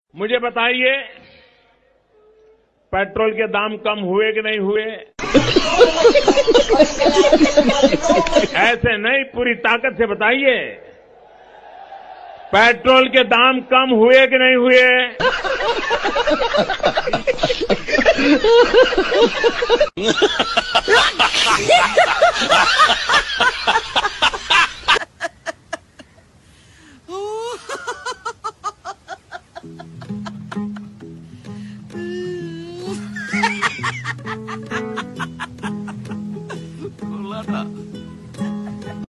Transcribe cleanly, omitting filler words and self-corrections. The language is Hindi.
मुझे बताइए, पेट्रोल के दाम कम हुए कि नहीं हुए? ऐसे नहीं, पूरी ताकत से बताइए, पेट्रोल के दाम कम हुए कि नहीं हुए?